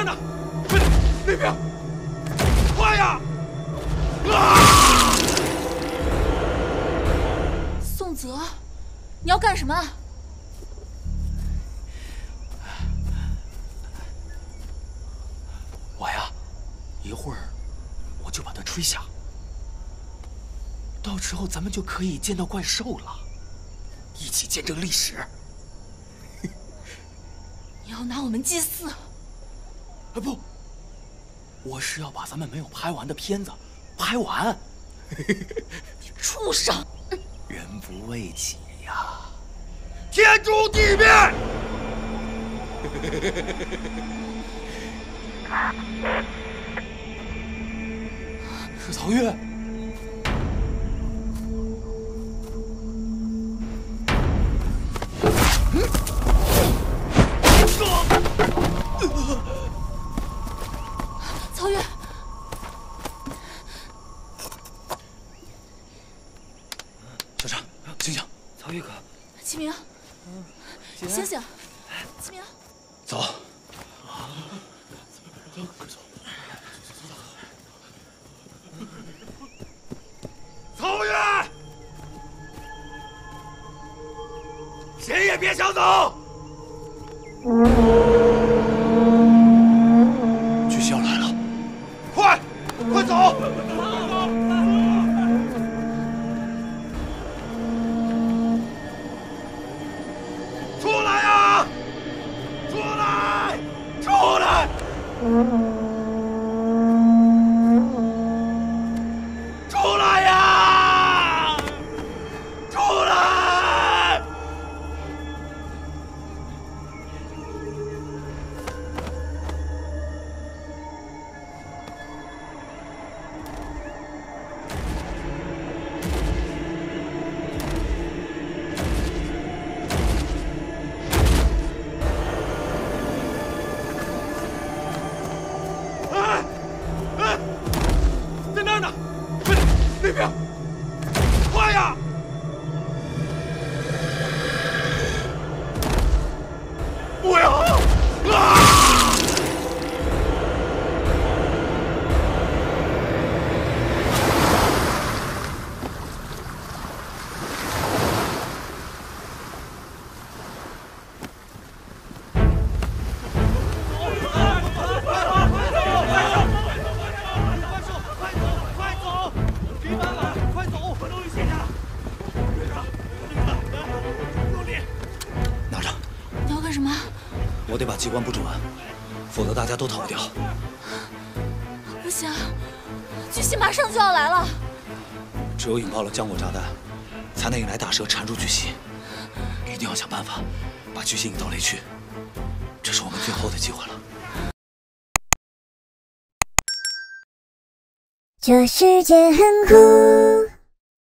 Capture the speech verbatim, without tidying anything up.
儿呢？快点，那边！快呀！啊！ 宋泽，你要干什么？ 我呀，一会儿我就把它吹响，到时候咱们就可以见到怪兽了，一起见证历史。 你要拿我们祭祀？ 啊不，我是要把咱们没有拍完的片子拍完。 你畜生！ 人不为己呀，天诛地灭！是曹越。 曹越， 小张，醒醒！ 曹越哥， 启明，你醒醒！启明， 走。走，快走！曹越，谁也别想走！巨星要来了，快，快走！出来呀！出来！出来！出来呀！出来！哎哎，在那儿呢！快点，那边！快呀！不要！啊！拿着， 你要干什么？ 我得把机关不准，否则大家都逃不掉。 不行，巨蜥马上就要来了。 只有引爆了浆果炸弹，才能引来大蛇缠住巨蜥。一定要想办法把巨蜥引到雷区，这是我们最后的机会了。 这世界很酷。